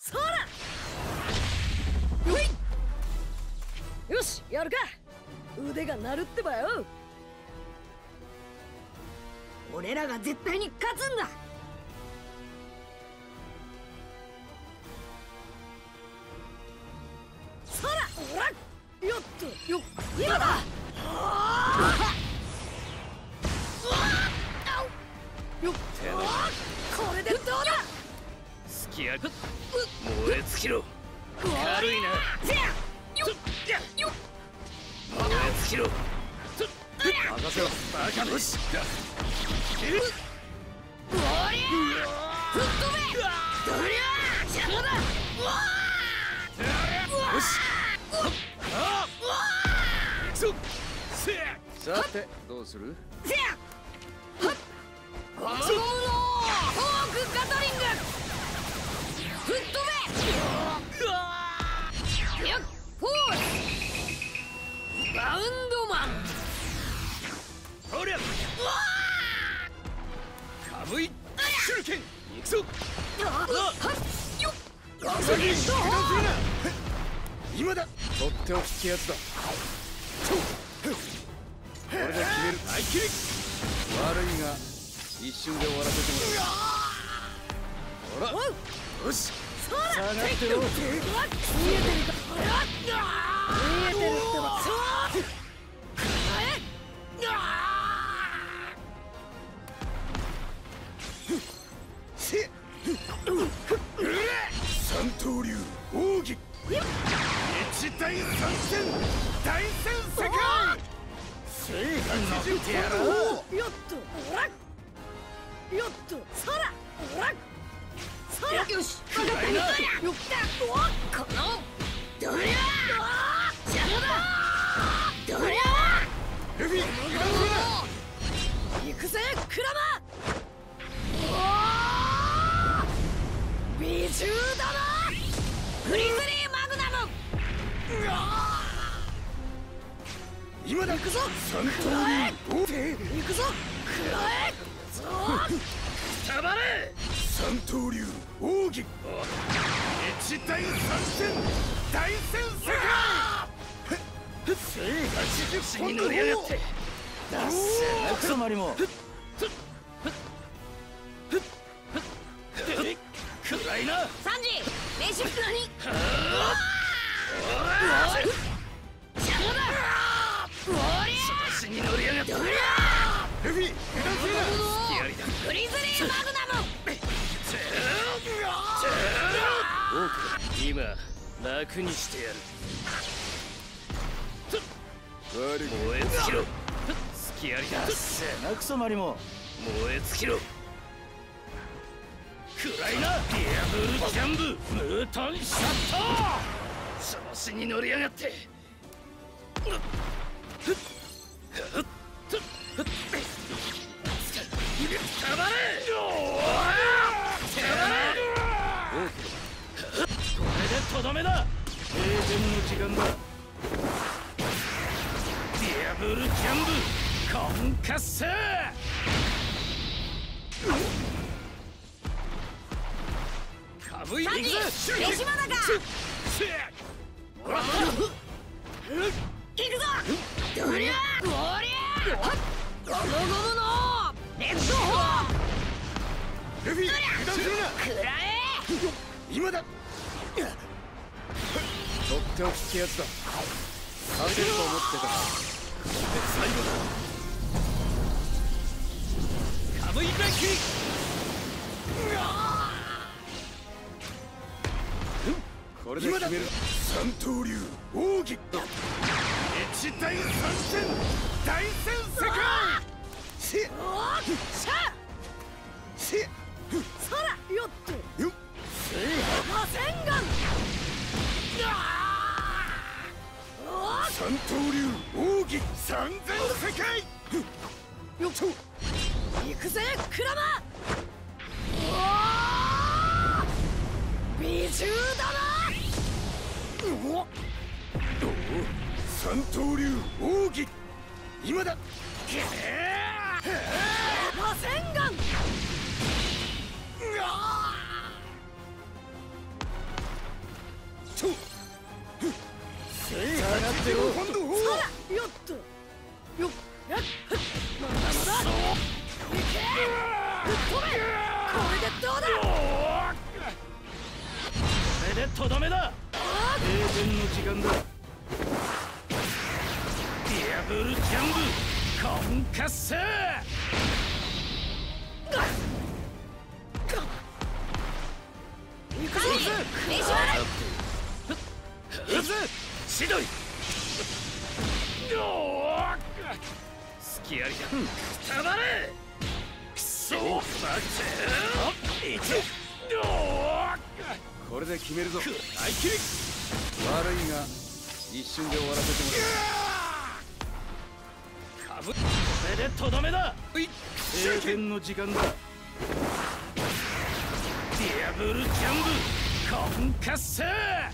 そらよいよしやるか。腕が鳴るってばよ。俺らが絶対に勝つんだ。そらおらよっとよ今だ。よっこれでどうだ。 すき焼き燃え尽きろ。軽いな。 よっよっ燃え尽きろ。任せろバカどし。 おりゃ吹っ飛べ。どりゃ邪魔だ。 よしさてどうする。 ゴムゴムのフォークガトリング吹っ飛べ。よっフォースバウンドマン。 ほりゃカムイ手裏剣行くぞ。 よっガトリング今だ。とっておきってやつだ。これで決める。相切り悪いが一瞬で終わらせてもらう。ほらよしそら下がってろ。 見えてるか。見えてるってば。 三刀流奥義一大三戦大戦世界制覇20ってやろう。 よっとおらよっとそらおらそらよし分かった。よっこのどりゃ邪魔だ。どりゃルフィ油断す行くぜクラマ。美獣だな。グリズリーマグナム。 今だ。 行くぞ三刀流行くぞくらえたまれ。三刀流奥義一大三戦大戦世界制覇40士に乗り上がってだっせなクソマリモ。暗いな。 サンジ飯食うのに邪魔だ。おりゃ調子に乗り上がってルフィ油断するな。隙ありだ。 グリズリーマグナム。 今楽にしてやる。燃え尽きろ。隙ありだ。せなクソマリモ。燃え尽きろ。暗いな。ディアブルキャンブムートンシャット。調子に乗り上がってたまれ。これでとどめだ。閉店の時間だ。ディアブルキャンブコンカッセ。カムイサンジ飯まだか。行くぞどりゃおりゃゴムゴムのレッドホールフィ油断するな。 くらえ。 今だ。とっておきってやつだ。勝てると思ってた。これで最後だ。カムイベッキこれで決める。三刀流奥義一大三戦大戦世界。 おっしゃそらよっとよっ螺旋丸。 三刀流奥義三千世界。 よっと行くぜクラマ。美獣だな。 三刀流奥義今だ。 螺旋丸。 飛べ。これでどうだ。 これでとどめだ。閉店の時間だ。ディアブルジャンブコンカッサー。 行くぞ。飯はしどい。すきやりだ。くたばれ。くそ。待て。 これで決めるぞ。 相切り。 悪いが一瞬で終わらせてもらう。 これでとどめだ。閉店の時間だ。ディアブルジャンブコンカッサー。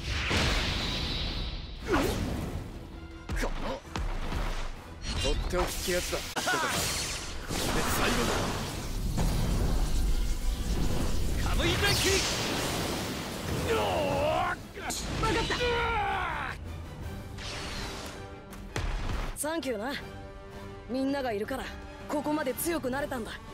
このとっておきってやつだ。 これで最後だ。カムイベキ。 分かった。サンキューな。みんながいるからここまで強くなれたんだ。